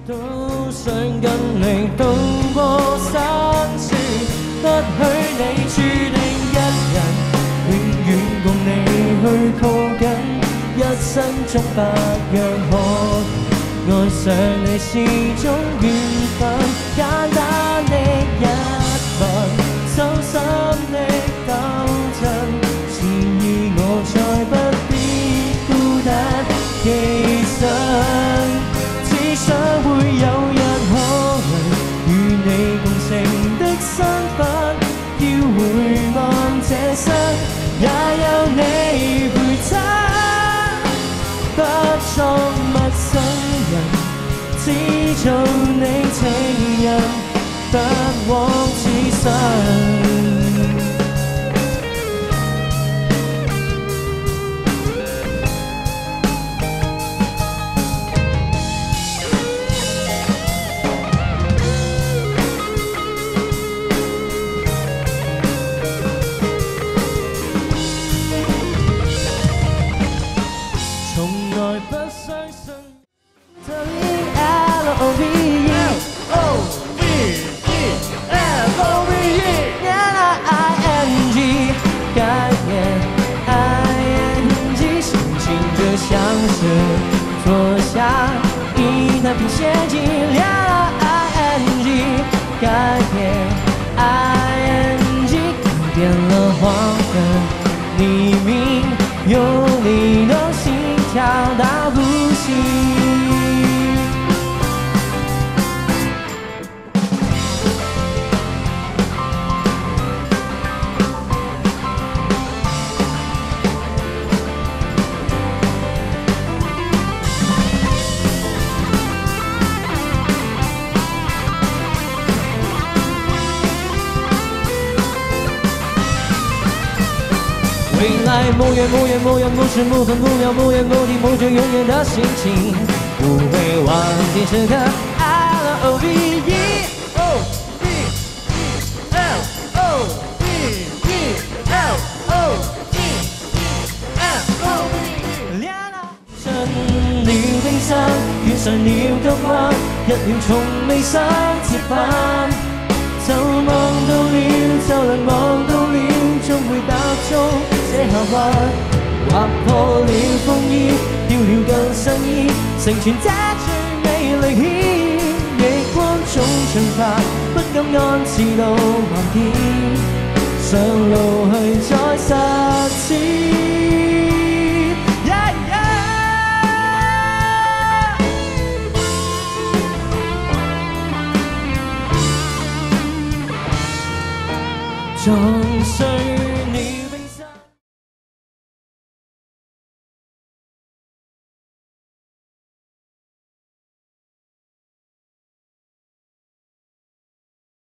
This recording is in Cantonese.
都想跟你渡過山川，不許你注定一人，永遠共你去抱緊，一生中不讓可愛上你是種緣分，簡單的一吻，手心的抖震，示意我再不必孤單。其實只想會有日可能與你共情的身份，要回望這生也有你陪襯，不作陌生人，只做你情人，不枉此生。不相信這裡 L-O-V-E L-O-V-E L-O-V-E I-N-G 改变 I-N-G 心情就像是坐下一台平陷阱 L-I-N-G 改变 I-N-G 改变了黄昏黎明有你的心跳到不行，未来无缘无缘无缘无时无分无秒无缘无地无就永远的心情，不会忘记这个 L-O-V-E L-O-V-E 戀愛進了冰山，遇上了急彎，一秒從未想接返，就望到了，就能望到了，終會踏足這下滑，劃破了風衣，掉了更新衣，成全這最美歷險。逆光中長髮，不敢安置到橫點，上路去再實踐。撞碎了。